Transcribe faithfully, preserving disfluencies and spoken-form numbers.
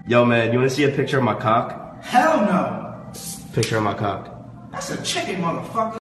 Yo, man, you wanna see a picture of my cock? Hell no! Picture of my cock. That's a chicken, motherfucker.